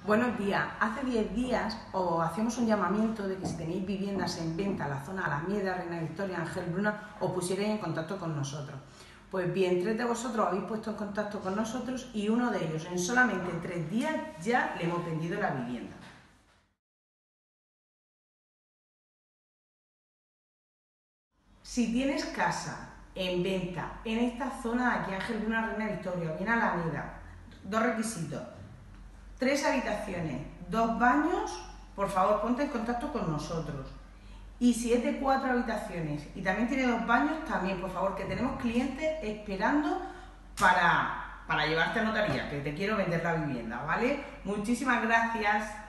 Buenos días. Hace 10 días os hacíamos un llamamiento de que si tenéis viviendas en venta en la zona Alameda, Reina Victoria, Ángel Bruna, os pusierais en contacto con nosotros. Pues bien, 3 de vosotros habéis puesto en contacto con nosotros y uno de ellos en solamente 3 días ya le hemos vendido la vivienda. Si tienes casa en venta en esta zona de aquí, Ángel Bruna, Reina Victoria, bien Alameda, dos requisitos: 3 habitaciones, 2 baños, por favor ponte en contacto con nosotros. Y si es de 4 habitaciones y también tiene 2 baños, también, por favor, que tenemos clientes esperando para llevarte a notaría, que te quiero vender la vivienda, ¿vale? Muchísimas gracias.